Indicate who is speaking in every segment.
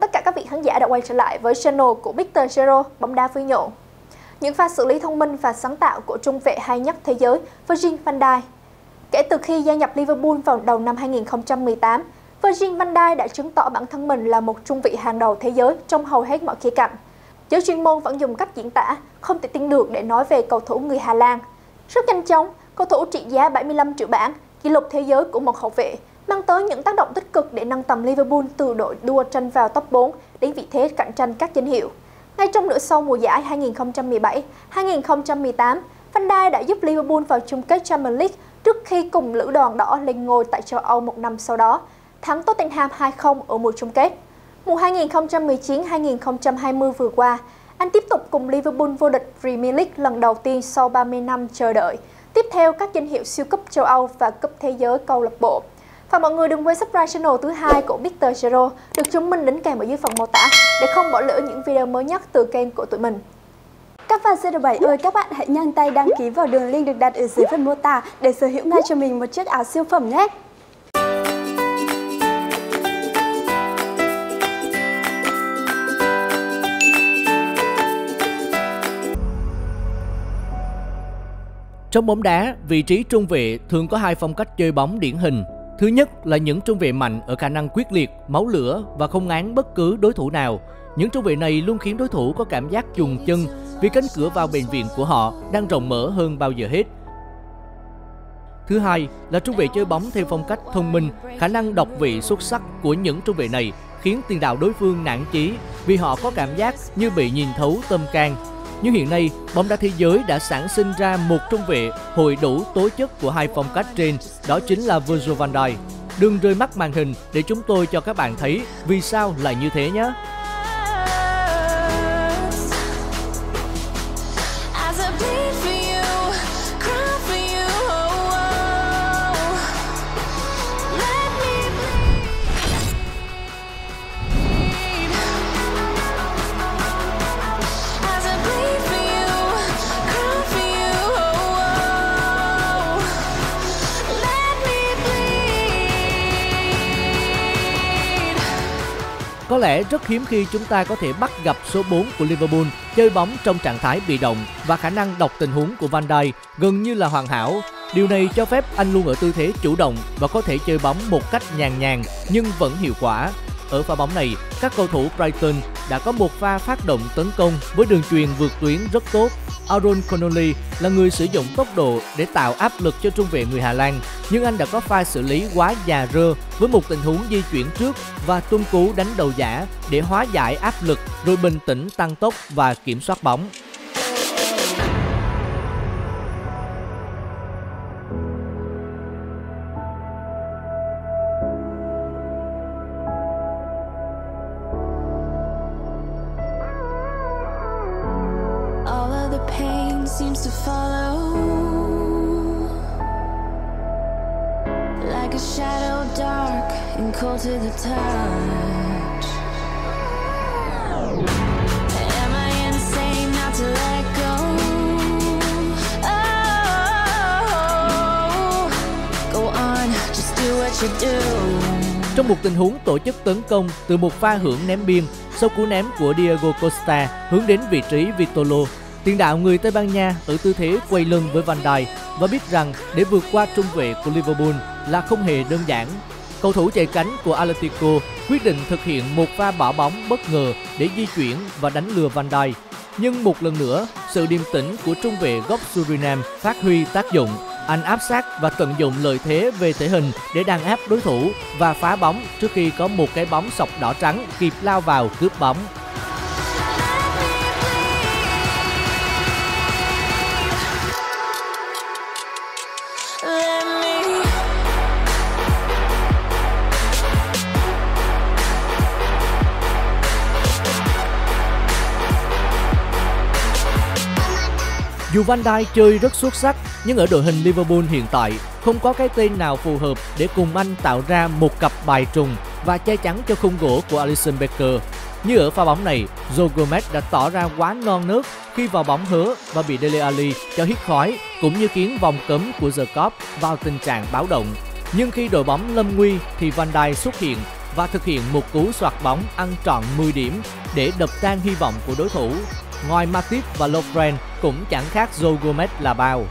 Speaker 1: tất cả các vị khán giả đã quay trở lại với channel của Mr. Zero bóng đá vui nhộn. Những pha xử lý thông minh và sáng tạo của trung vệ hay nhất thế giới Virgil van Dijk. Kể từ khi gia nhập Liverpool vào đầu năm 2018, Virgil van Dijk đã chứng tỏ bản thân mình là một trung vệ hàng đầu thế giới trong hầu hết mọi khía cạnh. Giới chuyên môn vẫn dùng cách diễn tả không thể tin được để nói về cầu thủ người Hà Lan. Rất nhanh chóng, cầu thủ trị giá 75 triệu bảng, kỷ lục thế giới của một hậu vệ, mang tới những tác động tích cực để nâng tầm Liverpool từ đội đua tranh vào top 4 đến vị thế cạnh tranh các danh hiệu. Ngay trong nửa sau mùa giải 2017-2018, Van Dijk đã giúp Liverpool vào chung kết Champions League trước khi cùng lữ đoàn đỏ lên ngôi tại châu Âu một năm sau đó, thắng Tottenham 2-0 ở mùa chung kết. Mùa 2019-2020 vừa qua, anh tiếp tục cùng Liverpool vô địch Premier League lần đầu tiên sau 30 năm chờ đợi, tiếp theo các danh hiệu siêu cúp châu Âu và cúp thế giới câu lạc bộ. Và mọi người đừng quên subscribe channel thứ 2 của Mr. Zero được chúng mình đính kèm ở dưới phần mô tả để không bỏ lỡ những video mới nhất từ kênh của tụi mình.
Speaker 2: Các fan CR7 ơi, các bạn hãy nhanh tay đăng ký vào đường link được đặt ở dưới phần mô tả để sở hữu ngay cho mình một chiếc áo siêu phẩm nhé.
Speaker 3: Trong bóng đá, vị trí trung vệ thường có hai phong cách chơi bóng điển hình. Thứ nhất là những trung vệ mạnh ở khả năng quyết liệt, máu lửa và không ngán bất cứ đối thủ nào. Những trung vệ này luôn khiến đối thủ có cảm giác chùng chân vì cánh cửa vào bệnh viện của họ đang rộng mở hơn bao giờ hết. Thứ hai là trung vệ chơi bóng theo phong cách thông minh. Khả năng đọc vị xuất sắc của những trung vệ này khiến tiền đạo đối phương nản chí vì họ có cảm giác như bị nhìn thấu tâm can. Nhưng hiện nay, bóng đá thế giới đã sản sinh ra một trung vệ hội đủ tố chất của hai phong cách trên, đó chính là Virgil van Dijk. Đừng rơi mắt màn hình để chúng tôi cho các bạn thấy vì sao lại như thế nhé. Có lẽ rất hiếm khi chúng ta có thể bắt gặp số 4 của Liverpool chơi bóng trong trạng thái bị động và khả năng đọc tình huống của Van Dijk gần như là hoàn hảo. Điều này cho phép anh luôn ở tư thế chủ động và có thể chơi bóng một cách nhàn nhàn nhưng vẫn hiệu quả. Ở pha bóng này, các cầu thủ Brighton đã có một pha phát động tấn công với đường chuyền vượt tuyến rất tốt. Aaron Connolly là người sử dụng tốc độ để tạo áp lực cho trung vệ người Hà Lan, nhưng anh đã có pha xử lý quá già rơ với một tình huống di chuyển trước và tung cú đánh đầu giả để hóa giải áp lực rồi bình tĩnh tăng tốc và kiểm soát bóng.
Speaker 4: Seems to follow like a shadow dark and cold to the touch. Am I insane not to let go? Oh, go on, just do what you do.
Speaker 3: Trong một tình huống tổ chức tấn công từ một pha hưởng ném biên sau cú ném của Diego Costa hướng đến vị trí Vitolo, tiền đạo người Tây Ban Nha ở tư thế quay lưng với Van Dijk và biết rằng để vượt qua trung vệ của Liverpool là không hề đơn giản. Cầu thủ chạy cánh của Atletico quyết định thực hiện một pha bỏ bóng bất ngờ để di chuyển và đánh lừa Van Dijk. Nhưng một lần nữa, sự điềm tĩnh của trung vệ gốc Suriname phát huy tác dụng. Anh áp sát và tận dụng lợi thế về thể hình để đàn áp đối thủ và phá bóng trước khi có một cái bóng sọc đỏ trắng kịp lao vào cướp bóng. Dù Van Dijk chơi rất xuất sắc, nhưng ở đội hình Liverpool hiện tại không có cái tên nào phù hợp để cùng anh tạo ra một cặp bài trùng và che chắn cho khung gỗ của Alisson Becker. Như ở pha bóng này, Joe Gomez đã tỏ ra quá non nớt khi vào bóng hớ và bị Dele Alli cho hít khói, cũng như khiến vòng cấm của The Cop vào tình trạng báo động. Nhưng khi đội bóng lâm nguy thì Van Dijk xuất hiện và thực hiện một cú soạt bóng ăn trọn 10 điểm để đập tan hy vọng của đối thủ. Ngoài Matip và Lovren cũng chẳng khác Joe Gomez là bao.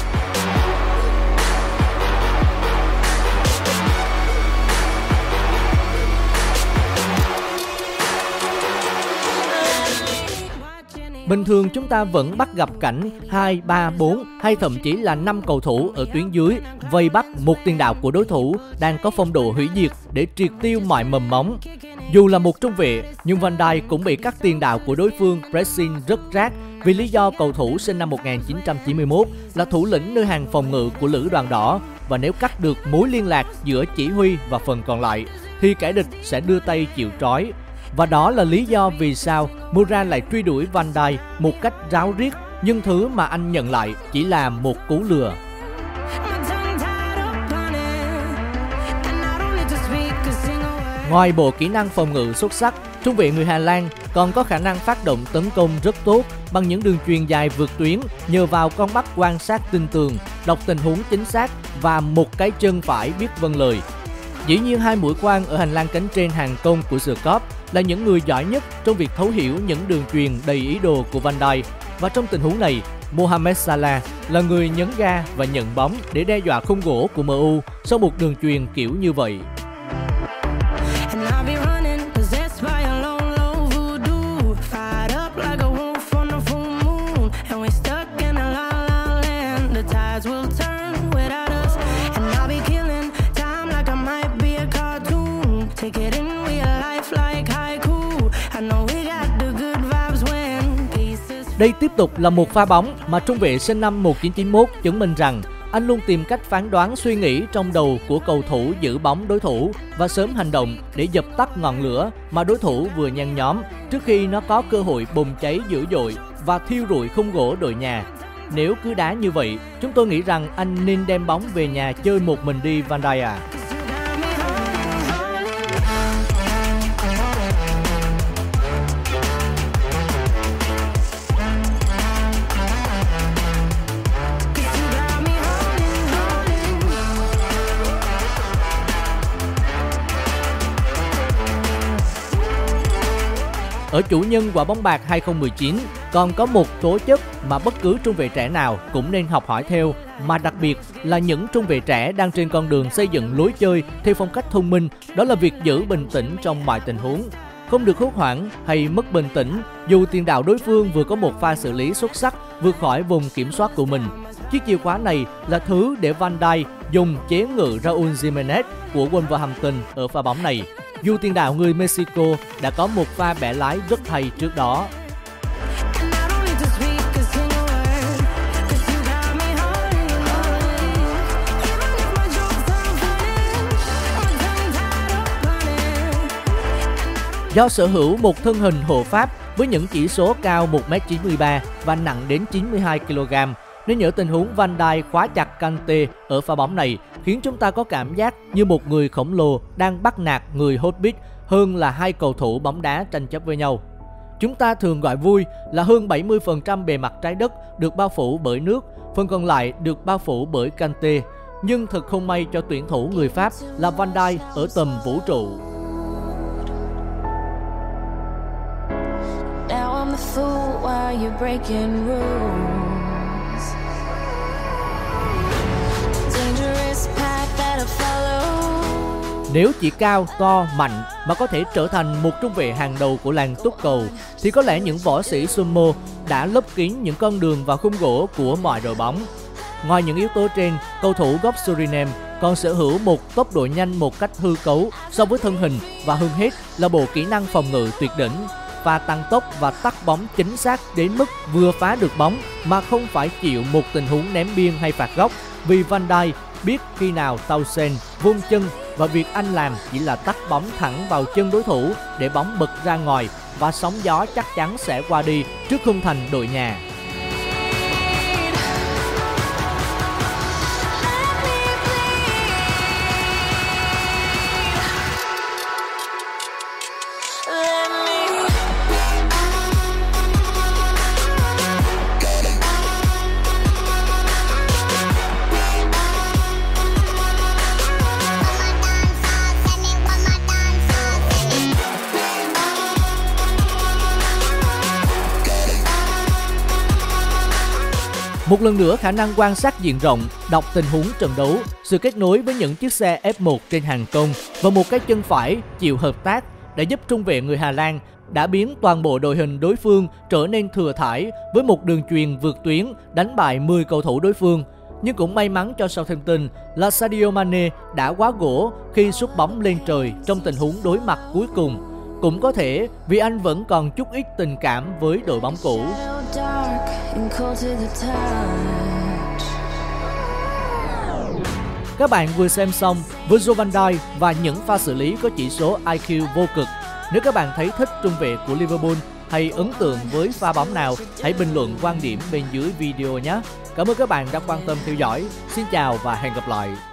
Speaker 3: Bình thường chúng ta vẫn bắt gặp cảnh 2, 3, 4 hay thậm chí là 5 cầu thủ ở tuyến dưới vây bắt một tiền đạo của đối thủ đang có phong độ hủy diệt để triệt tiêu mọi mầm móng. Dù là một trung vệ, nhưng Van Dijk cũng bị các tiền đạo của đối phương pressing rất rát vì lý do cầu thủ sinh năm 1991 là thủ lĩnh nơi hàng phòng ngự của Lữ đoàn đỏ, và nếu cắt được mối liên lạc giữa chỉ huy và phần còn lại thì kẻ địch sẽ đưa tay chịu trói. Và đó là lý do vì sao Moura lại truy đuổi Van Dijk một cách ráo riết, nhưng thứ mà anh nhận lại chỉ là một cú lừa. Ngoài bộ kỹ năng phòng ngự xuất sắc, trung vệ người Hà Lan còn có khả năng phát động tấn công rất tốt bằng những đường chuyền dài vượt tuyến nhờ vào con mắt quan sát tinh tường, đọc tình huống chính xác và một cái chân phải biết vâng lời. Dĩ nhiên hai mũi quan ở hành lang cánh trên hàng công của The Corps là những người giỏi nhất trong việc thấu hiểu những đường chuyền đầy ý đồ của Van Dijk, và trong tình huống này, Mohamed Salah là người nhấn ga và nhận bóng để đe dọa khung gỗ của MU sau một đường chuyền kiểu như vậy. Đây tiếp tục là một pha bóng mà trung vệ sinh năm 1991 chứng minh rằng anh luôn tìm cách phán đoán suy nghĩ trong đầu của cầu thủ giữ bóng đối thủ và sớm hành động để dập tắt ngọn lửa mà đối thủ vừa nhen nhóm trước khi nó có cơ hội bùng cháy dữ dội và thiêu rụi khung gỗ đội nhà. Nếu cứ đá như vậy, chúng tôi nghĩ rằng anh nên đem bóng về nhà chơi một mình đi, Van Dijk à. Ở chủ nhân quả bóng bạc 2019 còn có một tố chất mà bất cứ trung vệ trẻ nào cũng nên học hỏi theo, mà đặc biệt là những trung vệ trẻ đang trên con đường xây dựng lối chơi theo phong cách thông minh, đó là việc giữ bình tĩnh trong mọi tình huống. Không được hốt hoảng hay mất bình tĩnh dù tiền đạo đối phương vừa có một pha xử lý xuất sắc vượt khỏi vùng kiểm soát của mình. Chiếc chìa khóa này là thứ để Van Dijk dùng chế ngự Raúl Jiménez của Wolverhampton ở pha bóng này, dù tiền đạo người Mexico đã có một pha bẻ lái rất hay trước đó. Do sở hữu một thân hình hộ pháp với những chỉ số cao 1m93 và nặng đến 92 kg, nên ở tình huống Van Dijk khóa chặt Kante ở pha bóng này khiến chúng ta có cảm giác như một người khổng lồ đang bắt nạt người Hobbit hơn là hai cầu thủ bóng đá tranh chấp với nhau. Chúng ta thường gọi vui là hơn 70% bề mặt trái đất được bao phủ bởi nước, phần còn lại được bao phủ bởi Kante. Nhưng thật không may cho tuyển thủ người Pháp là Van Dijk ở tầm vũ trụ.
Speaker 4: Now I'm a fool while you're breaking rules. Dangerous path that I follow.
Speaker 3: Nếu chỉ cao, to, mạnh mà có thể trở thành một trung vệ hàng đầu của làng túc cầu, thì có lẽ những võ sĩ sumo đã lấp kín những con đường vào khung gỗ của mọi đội bóng. Ngoài những yếu tố trên, cầu thủ gốc Suriname còn sở hữu một tốc độ nhanh một cách hư cấu so với thân hình, và hơn hết là bộ kỹ năng phòng ngự tuyệt đỉnh, và tăng tốc và tắt bóng chính xác đến mức vừa phá được bóng mà không phải chịu một tình huống ném biên hay phạt góc, vì Van Dijk biết khi nào Townsend vung chân, và việc anh làm chỉ là tắt bóng thẳng vào chân đối thủ để bóng bật ra ngoài, và sóng gió chắc chắn sẽ qua đi trước khung thành đội nhà. Một lần nữa, khả năng quan sát diện rộng, đọc tình huống trận đấu, sự kết nối với những chiếc xe F1 trên hàng công và một cái chân phải chịu hợp tác đã giúp trung vệ người Hà Lan đã biến toàn bộ đội hình đối phương trở nên thừa thãi với một đường chuyền vượt tuyến đánh bại 10 cầu thủ đối phương. Nhưng cũng may mắn cho Southampton là Sadio Mane đã quá gỗ khi sút bóng lên trời trong tình huống đối mặt cuối cùng. Cũng có thể vì anh vẫn còn chút ít tình cảm với đội bóng cũ. Các bạn vừa xem xong Virgil van Dijk và những pha xử lý có chỉ số IQ vô cực. Nếu các bạn thấy thích trung vệ của Liverpool hay ấn tượng với pha bóng nào, hãy bình luận quan điểm bên dưới video nhé. Cảm ơn các bạn đã quan tâm theo dõi. Xin chào và hẹn gặp lại.